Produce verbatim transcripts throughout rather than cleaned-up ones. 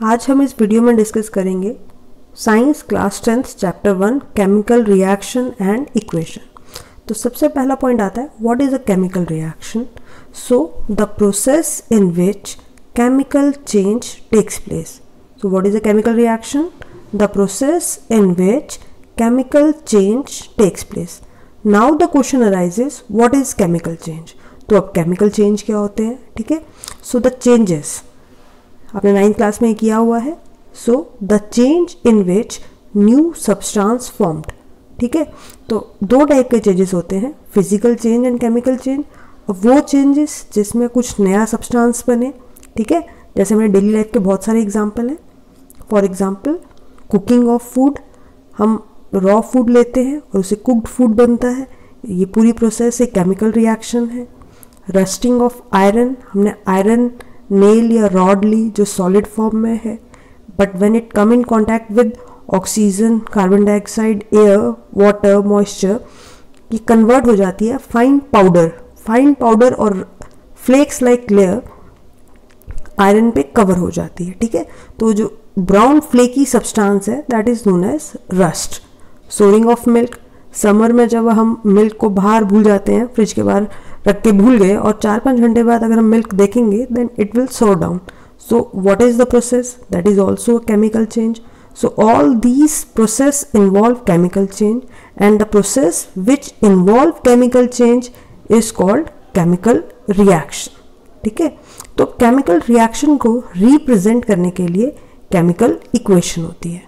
आज हम इस वीडियो में डिस्कस करेंगे science class tenth chapter one chemical reaction and equation. तो सबसे पहला पॉइंट आता है what is a chemical reaction. So the process in which chemical change takes place. So what is a chemical reaction? The process in which chemical change takes place. Now the question arises what is chemical change. तो अब chemical change क्या होते हैं, ठीक है। So the changes आपने ninth class में किया हुआ है। So the change in which new substance formed, ठीक है। तो दो टाइप के चेंजेस होते हैं, physical change and chemical change. वो चेंजेस जिसमें कुछ नया सब्सटेंस बने, ठीक है, जैसे मेरे डेली लाइफ के बहुत सारे एग्जाम्पल हैं। For example cooking of food, हम रॉ फूड लेते हैं और उसे कुक्ड फूड बनता है, ये पूरी प्रोसेस एक केमिकल रिएक्शन है। रस्टिंग ऑफ आयरन, हमने आयरन नेल या रॉड ली जो सॉलिड फॉर्म में है, but when it come in contact with oxygen, carbon dioxide, air, water, moisture, ये कन्वर्ट हो जाती है फाइन पाउडर। फाइन पाउडर और फ्लेक्स लाइक लेयर आयरन पे कवर हो जाती है, ठीक है। तो जो ब्राउन फ्लेकी सब्सटेंस है that is known as rust. Storing of milk, summer में जब हम मिल्क को बाहर भूल जाते हैं, फ्रिज के बाहर रख के भूल गए और चार पाँच घंटे बाद अगर हम मिल्क देखेंगे then it will sour down. So what is the process? That is also chemical change. So all these process involve chemical change and the process which involve chemical change is called chemical reaction, ठीक है। तो chemical reaction को represent करने के लिए chemical equation होती है।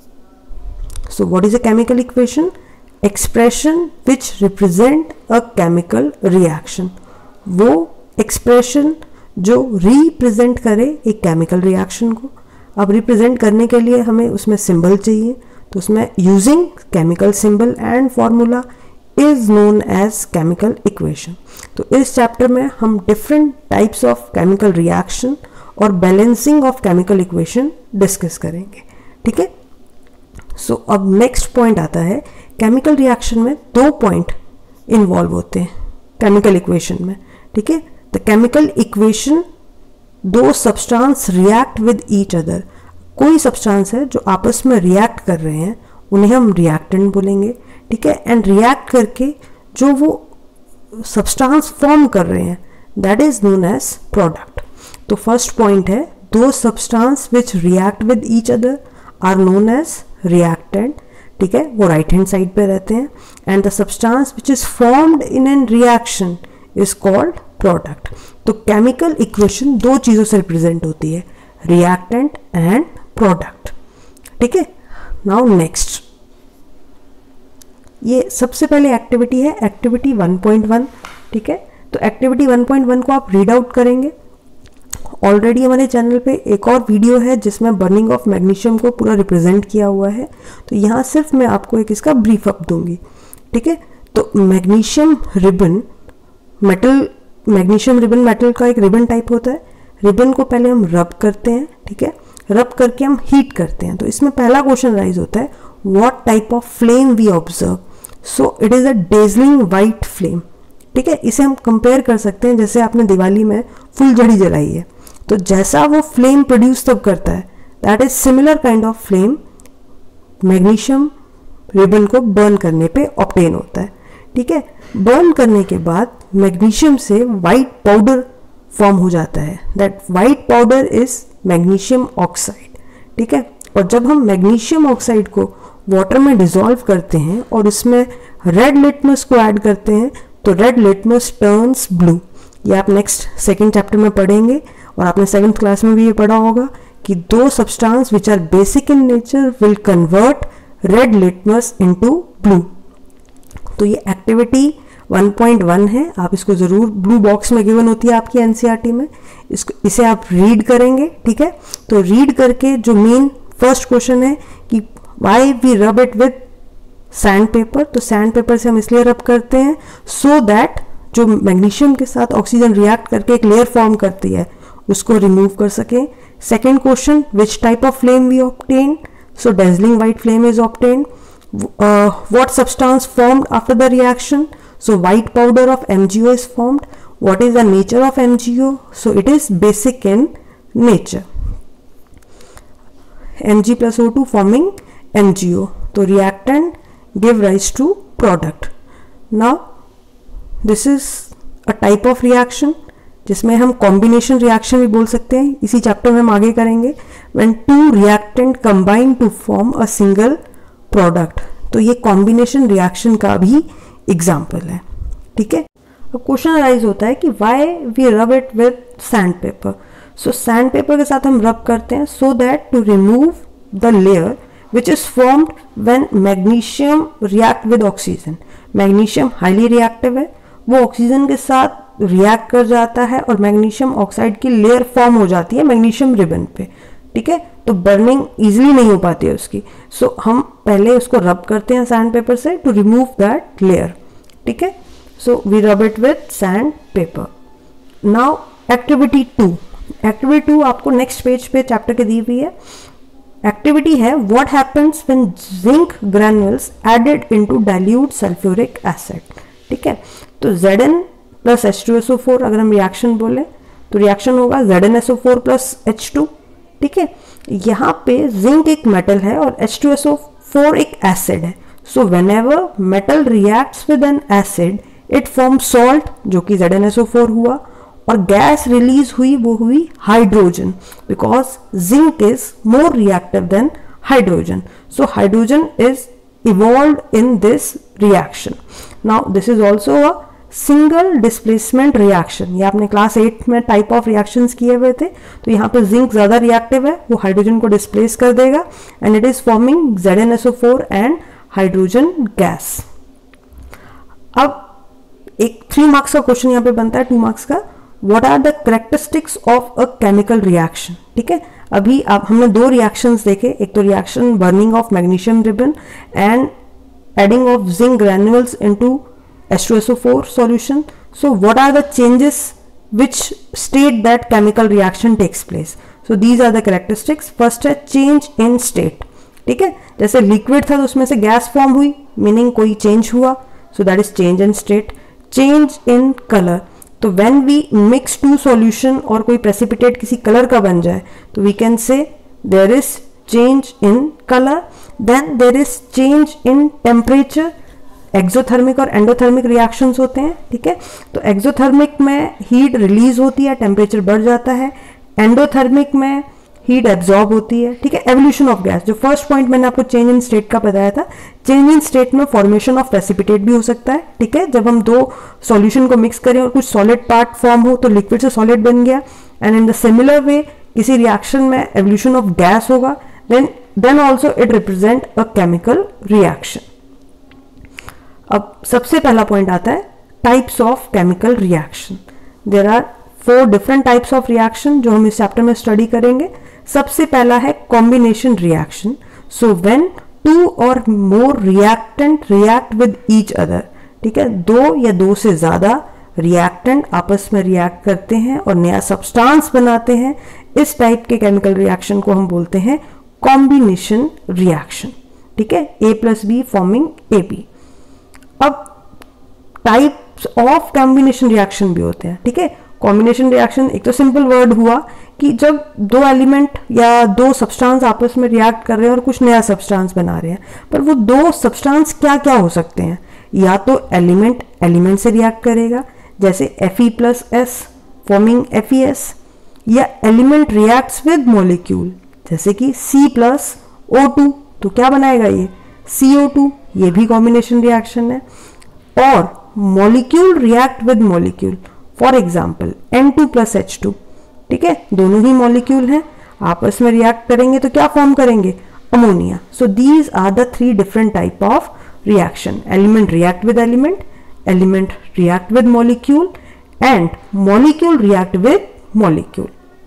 So what is a chemical equation? Expression which represent a chemical reaction. वो एक्सप्रेशन जो रिप्रेजेंट करे एक केमिकल रिएक्शन को। अब रिप्रेजेंट करने के लिए हमें उसमें सिंबल चाहिए, तो उसमें using chemical symbol and formula is known as chemical equation. तो इस चैप्टर में हम different types of chemical reaction और balancing of chemical equation discuss करेंगे, ठीक है। सो so, अब नेक्स्ट पॉइंट आता है केमिकल रिएक्शन में दो पॉइंट इन्वॉल्व होते हैं केमिकल इक्वेशन में, ठीक है। द केमिकल इक्वेशन, दो substance react with each other. कोई सब्सटेंस है जो आपस में रिएक्ट कर रहे हैं उन्हें हम रिएक्टेंट बोलेंगे, ठीक है। एंड रिएक्ट करके जो वो सब्सटेंस फॉर्म कर रहे हैं that is known as product. तो फर्स्ट पॉइंट है दो substance which react with each other are known as reactant, ठीक है, वो राइट हैंड साइड पे रहते हैं। And the substance which is formed in an reaction is called product. तो केमिकल इक्वेशन दो चीजों से रिप्रेजेंट होती है, रिएक्टेंट एंड प्रोडक्ट, ठीक है। नाउ नेक्स्ट, ये सबसे पहले एक्टिविटी है, एक्टिविटी वन पॉइंट वन, ठीक है। तो एक्टिविटी वन पॉइंट वन को आप रीड आउट करेंगे। ऑलरेडी हमारे चैनल पे एक और वीडियो है जिसमें बर्निंग ऑफ मैग्नीशियम को पूरा रिप्रेजेंट किया हुआ है, तो यहाँ सिर्फ मैं आपको एक इसका ब्रीफ अप दूंगी, ठीक है। तो magnesium ribbon, metal, magnesium ribbon metal का एक रिबन टाइप होता है। रिबन को पहले हम रब करते हैं, ठीक है, रब करके हम हीट करते हैं। तो इसमें पहला क्वेश्चन राइज होता है what type of flame we observe. So it is a dazzling white flame, ठीक है। इसे हम कंपेयर कर सकते हैं जैसे आपने दिवाली में फुलझड़ी जलाई है, तो जैसा वो फ्लेम प्रोड्यूस तब करता है that is similar kind of flame magnesium ribbon को बर्न करने पे ऑब्टेन होता है, ठीक है। बर्न करने के बाद मैग्नीशियम से वाइट पाउडर फॉर्म हो जाता है, that white powder is magnesium oxide, ठीक है। और जब हम मैग्नीशियम ऑक्साइड को वाटर में डिसॉल्व करते हैं और उसमें रेड लिटमस को ऐड करते हैं तो रेड लिटमस टर्न्स ब्लू। ये आप नेक्स्ट सेकेंड चैप्टर में पढ़ेंगे और आपने सेवेंथ क्लास में भी ये पढ़ा होगा कि दो substance which are basic in nature will convert red litmus into blue. तो ये एक्टिविटी वन पॉइंट वन है, आप इसको जरूर, ब्लू बॉक्स में गिवन होती है आपकी एनसीईआरटी में, इसको इसे आप रीड करेंगे, ठीक है। तो रीड करके जो मेन फर्स्ट क्वेश्चन है कि why we rub it with sand paper, तो सैंड पेपर से हम इसलिए रब करते हैं सो दैट जो मैग्नीशियम के साथ ऑक्सीजन रिएक्ट करके एक लेयर फॉर्म करती है उसको रिमूव कर सके। Second question which type of flame we obtain, so dazzling white flame is obtain. What substance formed after the reaction, so white powder of M G O is formed. What is the nature of M G O, so it is basic in nature. Mg plus O two forming M g O. तो reactant give rise to product. Now this is a type of reaction जिसमें हम combination reaction भी बोल सकते हैं. इसी chapter में हम आगे करेंगे. When two reactant combine to form a single product. तो ये combination reaction का भी एग्जाम्पल है. ठीक है. अब क्वेश्चन अराइज होता है कि why we rub it with sand paper. So sand paper के साथ हम रब करते हैं so that to remove the layer which is formed when magnesium react with oxygen. Magnesium highly reactive है, वो ऑक्सीजन के साथ रिएक्ट कर जाता है और मैग्नीशियम ऑक्साइड की लेयर फॉर्म हो जाती है मैग्नीशियम रिबन पे. ठीक है. तो बर्निंग इजीली नहीं हो पाती है उसकी. सो so, हम पहले उसको रब करते हैं सैंड पेपर से टू रिमूव दैट लेयर. ठीक है. So we rub it with sandpaper. Now activity two. Activity two आपको next page पे चैप्टर के दी हुई है. Activity है what happens when zinc granules added into dilute sulfuric acid. ठीक है. तो Zn plus H two S O four अगर हम रिएक्शन बोले तो रिएक्शन होगा Z n S O four plus H two. ठीक है. यहाँ पे जिंक एक मेटल है और H two S O four एक एसिड है. So whenever metal reacts with an acid it form salt जो कि Z n S O four हुआ और गैस रिलीज हुई वो हुई hydrogen because zinc is more reactive than hydrogen. So hydrogen is evolved in this reaction. Now this is also a single displacement reaction. ये आपने class eight में type of reactions किए हुए थे. तो यहाँ पे जिंक ज्यादा रिएक्टिव है, वो हाइड्रोजन को डिस्प्लेस कर देगा and it is forming Z n S O four and hydrogen gas. अब एक थ्री मार्क्स का क्वेश्चन यहाँ पे बनता है, टू मार्क्स का. What are the characteristics of a chemical reaction. ठीक है. अभी आप हमने दो रिएक्शंस देखे. एक तो reaction burning of magnesium ribbon and adding of zinc granules into H two S O four solution. So what are the changes which state that chemical reaction takes place. So these are the characteristics. First है change in state. ठीक है. जैसे liquid था तो उसमें से gas form हुई, meaning कोई चेंज हुआ. So that is change in state. Change in colour. तो when we mix two solution और कोई प्रेसिपिटेट किसी कलर का बन जाए तो we can say there is change in colour. Then there is change in temperature. Exothermic और endothermic reactions होते हैं. ठीक है. तो एक्सोथर्मिक में हीट रिलीज होती है, टेम्परेचर बढ़ जाता है. एंडोथर्मिक में हीट एब्जॉर्ब होती है. ठीक है. एवोल्यूशन ऑफ गैस, जो फर्स्ट पॉइंट मैंने आपको चेंज इन स्टेट का बताया था, चेंज इन स्टेट में फॉर्मेशन ऑफ प्रेसिपिटेट भी हो सकता है. ठीक है. जब हम दो सॉल्यूशन को मिक्स करें और कुछ सॉलिड पार्ट फॉर्म हो तो लिक्विड से सॉलिड बन गया. And in the similar way किसी रिएक्शन में एवोल्यूशन ऑफ गैस होगा, then then also it represent a chemical reaction. अब सबसे पहला पॉइंट आता है types of chemical reaction. There are four different types of reaction जो हम इस चैप्टर में स्टडी करेंगे. सबसे पहला है combination reaction. So when two और more reactant react with each other. ठीक है. दो या दो से ज्यादा रिएक्टेंट आपस में रिएक्ट करते हैं और नया सब्सटेंस बनाते हैं. इस टाइप के केमिकल रिएक्शन को हम बोलते हैं कॉम्बिनेशन रिएक्शन. ठीक है. A plus B forming A B. अब टाइप्स ऑफ कॉम्बिनेशन रिएक्शन भी होते हैं. ठीक है. कॉम्बिनेशन रिएक्शन एक तो सिंपल वर्ड हुआ कि जब दो एलिमेंट या दो सब्सटेंस आपस में रिएक्ट कर रहे हैं और कुछ नया सब्सटेंस बना रहे हैं. पर वो दो सब्सटेंस क्या क्या हो सकते हैं. या तो एलिमेंट एलिमेंट से रिएक्ट करेगा जैसे Fe plus S forming F e S, या एलिमेंट रिएक्ट्स विद मॉलिक्यूल जैसे कि C प्लस O टू. तो क्या बनाएगा ये C O टू. ये भी कॉम्बिनेशन रिएक्शन है. और molecule react with molecule, for example N two plus H two. ठीक है. दोनों ही मॉलिक्यूल हैं, आपस में रिएक्ट करेंगे तो क्या फॉर्म करेंगे, ammonia. So these are the three different type of reaction. Element react with element, element react with molecule and molecule react with molecule.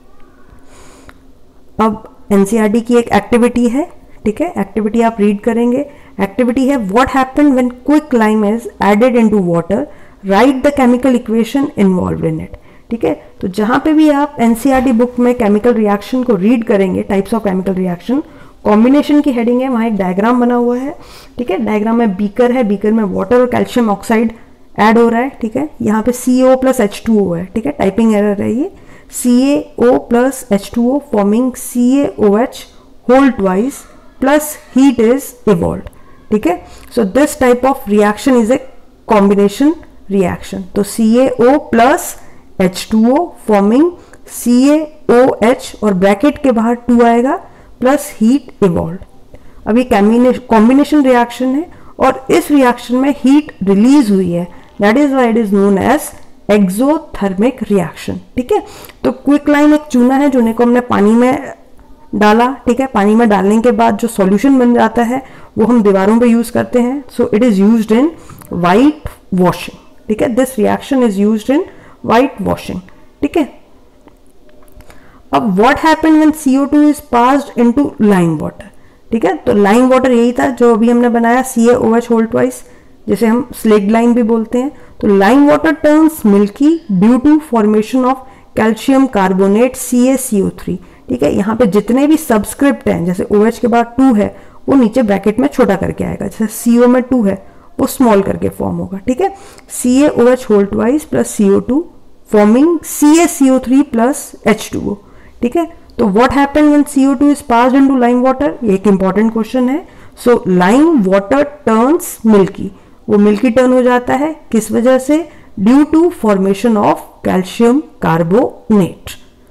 अब एनसीईआरटी की एक एक्टिविटी है. ठीक है. एक्टिविटी आप रीड करेंगे. एक्टिविटी है what happened when quick lime is added into water, write the chemical equation involved in it. ठीक है. तो जहां पे भी आप एनसीईआरटी बुक में केमिकल रिएक्शन को रीड करेंगे, types of chemical reaction, combination की हेडिंग है, वहां एक डायग्राम बना हुआ है. ठीक है. डायग्राम में बीकर है, बीकर में वाटर और कैल्शियम ऑक्साइड ऐड हो रहा है. ठीक है. यहाँ पे C O plus H two O है. ठीक है. टाइपिंग एरर है ये. C A O plus H two O forming C A O H whole twice plus heat is evolved. ठीक है, so this type of reaction is a combination reaction. तो C a O plus H two O forming C a O H और bracket के बाहर to आएगा plus heat evolve. अब ये combination reaction है और इस रिएक्शन में हीट रिलीज हुई है, that is why it is known as exothermic reaction. ठीक है, तो क्विकलाइम एक चूना है, चूने को हमने पानी में डाला. ठीक है, पानी में डालने के बाद जो सॉल्यूशन बन जाता है वो हम दीवारों पे यूज करते हैं. So it is used in white washing. ठीक है, this reaction is used in white washing. ठीक है, अब what happened when C O two is passed into lime water. ठीक है, तो लाइम वाटर यही था जो अभी हमने बनाया C a O H whole twice, जिसे हम स्लेक्ड लाइम भी बोलते हैं. तो lime water turns milky due to formation of calcium carbonate C a C O three. ठीक है, यहाँ पे जितने भी सबस्क्रिप्ट हैं, जैसे OH के बाद टू है वो नीचे ब्रैकेट में छोटा करके आएगा, जैसे C O में टू है वो स्मॉल करके फॉर्म होगा. ठीक है, C a O H whole twice plus C O two forming C a C O three plus H two O. ठीक है, तो what happened when C O two is passed into lime water, ये एक important question है. So lime water turns milky, वो milky turn हो जाता है किस वजह से, due to formation of calcium carbonate.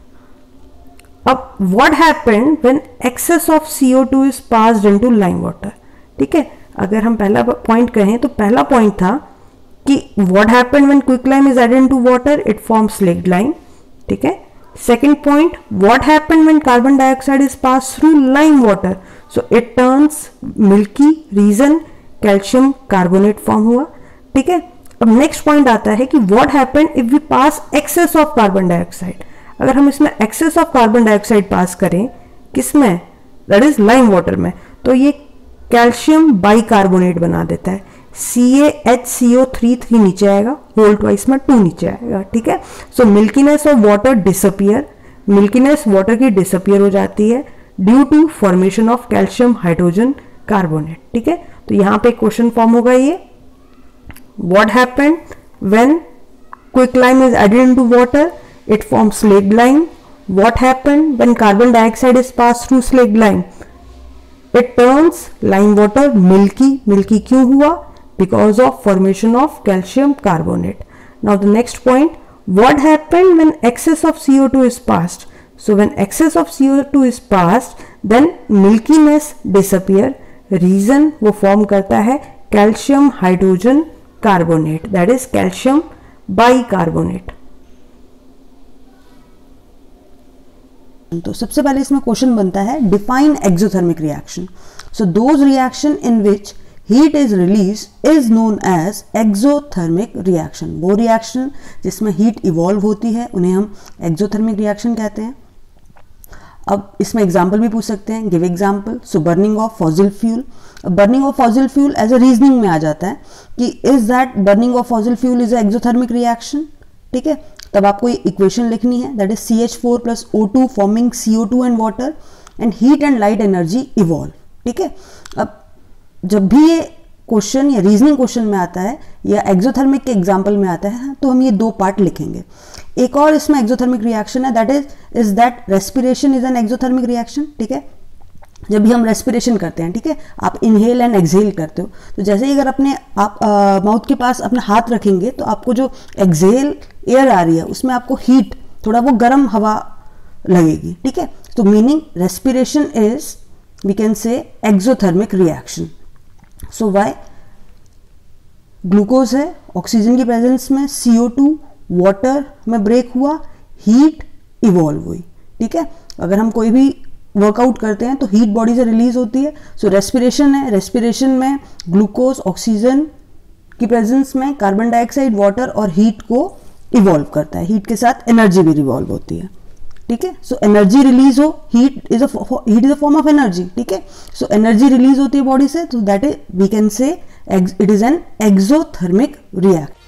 अब what happened when excess of C O two is passed into lime water. ठीक है, अगर हम पहला पॉइंट कहें तो पहला पॉइंट था कि what happened when quicklime is added into water, it forms slaked lime. ठीक है, second point, what happened when carbon dioxide is passed through lime water, so it turns milky, reason calcium carbonate form हुआ. ठीक है, अब next point आता है कि what happened if we pass excess of carbon dioxide. अगर हम इसमें excess of carbon dioxide पास करें, किसमें, that is lime water में, तो ये कैल्शियम बाइकार्बोनेट बना देता है. C a H C O three three नीचे आएगा, होल ट्वाइस में टू नीचे आएगा. ठीक है, so milkiness of water disappear, milkiness water की डिसअपियर हो जाती है due to formation of calcium hydrogen carbonate. ठीक है, तो यहाँ पे क्वेश्चन फॉर्म होगा ये, what happened when quicklime is added into water, it forms slaked lime. What happened when carbon dioxide is pass through slaked lime, it turns lime water milky. Milky क्यों हुआ, because of formation of calcium carbonate. Now the next point, what happened when excess of C O two is passed? So when excess of C O two is passed, then milkiness disappear. Reason वो form करता है calcium hydrogen carbonate, that is calcium bicarbonate. तो सबसे पहले इसमें question बनता है, define exothermic reaction. So those reaction in which heat is release is known as exothermic reaction. वो रिएक्शन जिसमें हीट इवॉल्व होती है उन्हें हम एक्सोथर्मिक रिएक्शन कहते हैं. अब इसमें एग्जाम्पल भी पूछ सकते हैं, give example. So burning of fossil fuel, burning of fossil fuel as a reasoning में आ जाता है कि is that burning of fossil fuel is exothermic reaction. ठीक है, तब आपको ये इक्वेशन लिखनी है, that is C H four plus O two forming C O two and water and heat and light energy evolve. ठीक है, अब जब भी ये क्वेश्चन या रीजनिंग क्वेश्चन में आता है या एक्सोथर्मिक के एग्जांपल में आता है तो हम ये दो पार्ट लिखेंगे. एक और इसमें एक्सोथर्मिक रिएक्शन है, that is is that respiration is an exothermic reaction. ठीक है, जब भी हम रेस्पिरेशन करते हैं, ठीक है, आप इनहेल एंड एक्सहेल करते हो, तो जैसे ही अगर अपने आप माउथ के पास अपना हाथ रखेंगे तो आपको जो एक्सहेल एयर आ रही है उसमें आपको हीट, थोड़ा वो गर्म हवा लगेगी. ठीक है, तो meaning respiration is we can say exothermic reaction. So why, glucose है, ऑक्सीजन की प्रेजेंस में C O टू वाटर में ब्रेक हुआ, हीट इवॉल्व हुई. ठीक है, अगर हम कोई भी वर्कआउट करते हैं तो हीट बॉडी से रिलीज होती है. सो रेस्पिरेशन है, रेस्पिरेशन में ग्लूकोज ऑक्सीजन की प्रेजेंस में कार्बन डाइऑक्साइड वाटर और हीट को इवॉल्व करता है, हीट के साथ एनर्जी भी रिवॉल्व होती है. ठीक है, सो एनर्जी रिलीज हो, heat is a heat is a form of energy. ठीक है, सो एनर्जी रिलीज होती है बॉडी से, तो that is we can say it is an exothermic reaction.